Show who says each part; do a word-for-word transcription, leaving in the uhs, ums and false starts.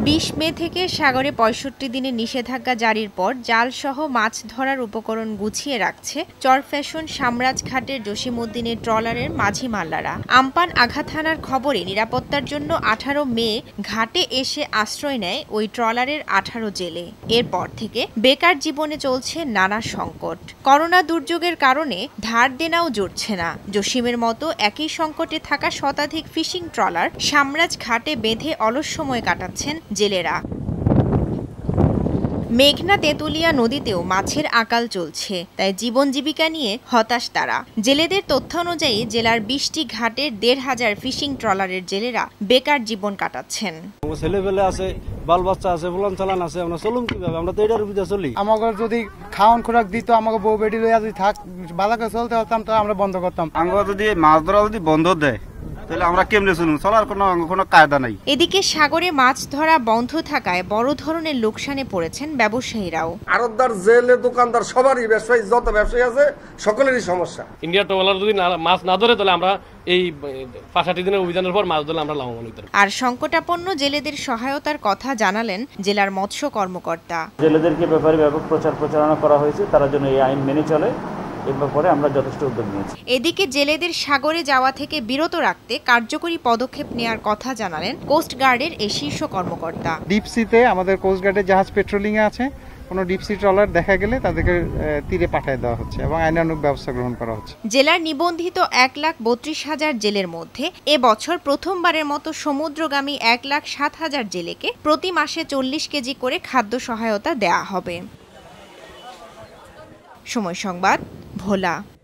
Speaker 1: বিশ মে থেকে সাগরে পঁয়ষট্টি দিনের নিষেধাজ্ঞা জারির পর জালসহ মাছ ধরার উপকরণ গুছিয়ে রাখছে চরফ্যাশন সামরাজঘাটের জসিমউদ্দিনের ট্রলারের মাঝি মাল্লারা। আমপান আঘাত হানার খবরে নিরাপত্তার জন্য আঠারো মে ঘাটে এসে আশ্রয় নেয় ওই ট্রলারের আঠারো জেলে। এরপর থেকে বেকার জীবনে চলছে নানা সংকট। করোনা দুর্যোগের কারণে ধার দেনাও জুটছে না। জসিমের মতো একই সংকটে থাকা শতাধিক ফিশিং ট্রলার সামরাজঘাটে বেঁধে অলস সময় কাটাচ্ছেন জেলেরা। মেঘনা তেঁতুলিয়া নদীতেও মাছের আকাল চলছে, তাই জীবন জীবিকা নিয়ে হতাশ তারা। জেলেদের তথ্য অনুযায়ী জেলার বিশটি ঘাটের দেড় হাজার ফিশিং ট্রলারের জেলেরা বেকার জীবন কাটাচ্ছেন।
Speaker 2: ছেলেবেলে আছে, বাল বাচ্চা আছে, ফুলান চালান আছে, আমরা চলুন কিভাবে? আমরা তো এটার উপরে চলি।
Speaker 3: আমাকে যদি খাওয়ান খোরাক দিত, আমাকে বউ বেটি লইয়া যদি থাক বালাকে চলতে হতাম, তো আমরা বন্ধ করতাম।
Speaker 2: আমরা যদি মাছ ধরা যদি বন্ধ দেয় তাহলে আমরা কেমনে চলুন? চলার কোনো কোনো কায়দা নাই।
Speaker 1: এদিকে সাগরে মাছ ধরা বন্ধ থাকায় বড় ধরনের লোকসানে পড়েছেন ব্যবসায়ীরাও।
Speaker 4: আড়তদার, জেলে, দোকানদার সবারই ব্যবসায়ী, যত ব্যবসায়ী আছে সকলেরই সমস্যা।
Speaker 5: ইন্ডিয়া ট্রলার যদি মাছ না ধরে তাহলে আমরা এই পাঁচষট্টি দিনের অভিযানের পর মাছ ধরলে আমরা লাভবান হইতাম। আর
Speaker 1: সংকটাপন্ন জেলেদের সহায়তার কথা জানালেন জেলার মৎস্য কর্মকর্তা।
Speaker 6: জেলেদেরকে ব্যাপারে ব্যাপক প্রচার প্রচারণা করা হয়েছে, তারা যেন এই আইন মেনে চলে। আমরা যথেষ্ট উদ্যোগ নিয়েছি।
Speaker 1: এদিকে জেলেদের সাগরে যাওয়া থেকে বিরত রাখতে কার্যকরী পদক্ষেপ নেওয়ার কথা জানালেন কোস্ট গার্ডের এই শীর্ষ কর্মকর্তা।
Speaker 3: ডিপসিতে আমাদের কোস্ট গার্ডের জাহাজ পেট্রোলিং এ আছে, কোনো ডিপসি ট্রলার দেখা গেলে তাদেরকে তীরে পাঠিয়ে দেওয়া হচ্ছে এবং আইনানুগ ব্যবস্থা গ্রহণ করা হচ্ছে।
Speaker 1: জেলার নিবন্ধিত এক লাখ বত্রিশ হাজার জেলের মধ্যে এবছর প্রথমবারের মতো সমুদ্রগামী এক লাখ সাত হাজার জেলেকে প্রতি মাসে চল্লিশ কেজি করে খাদ্য সহায়তা দেয়া হবে। সময় সংবাদ, ভোলা।